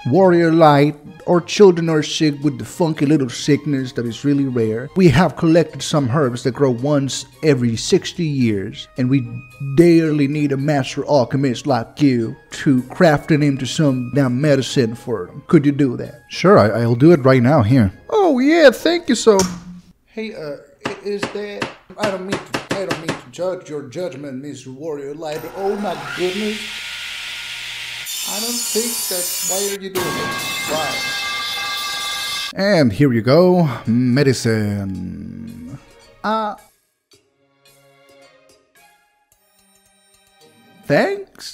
warrior light, or children are sick with the funky little sickness that is really rare. We have collected some herbs that grow once every 60 years, and we dearly need a master alchemist like you to craft it into some damn medicine for them. Could you do that? Sure, I'll do it right now, here. Oh yeah, thank you so. Hey, is that? I don't mean to judge your judgment, Mr. Warrior Light. But oh my goodness, I don't think that's why are you doing this? Why? And here you go, medicine. Thanks.